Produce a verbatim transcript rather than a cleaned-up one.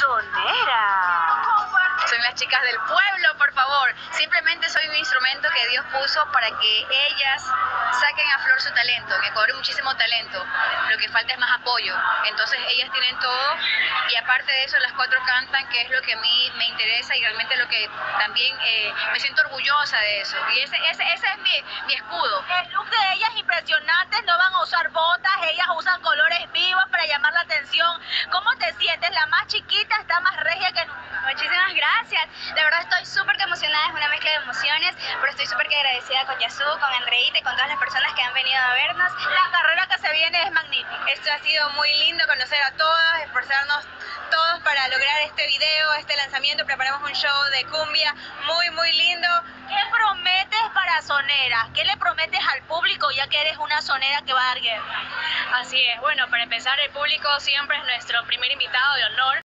sonera. Son las chicas del pueblo, por favor. Simplemente soy un instrumento que Dios puso para que ellas saquen a flor su talento. En Ecuador hay muchísimo talento, lo que falta es más apoyo. Entonces ellas tienen todo y aparte de eso las cuatro cantan, que es lo que a mí me interesa y realmente lo que también eh, me siento orgullosa de eso. Y ese, ese, ese es mi, mi escudo. El look de ellas es impresionante, no van a usar botas, ellas usan colores vivos para llamar la atención. ¿Cómo te sientes? La más chiquita está más regia que nunca. Muchísimas gracias. De verdad estoy súper emocionada, es una mezcla de emociones, pero estoy súper agradecida con Yasu, con Andreita y con todas las personas que han venido a vernos. La carrera que se viene es magnífica. Esto ha sido muy lindo conocer a todas, esforzarnos todos para lograr este video, este lanzamiento. Preparamos un show de cumbia muy, muy lindo. ¿Qué prometes para Sonera? ¿Qué le prometes al público ya que eres una sonera que va a dar guerra? Así es, bueno, para empezar, el público siempre es nuestro primer invitado de honor.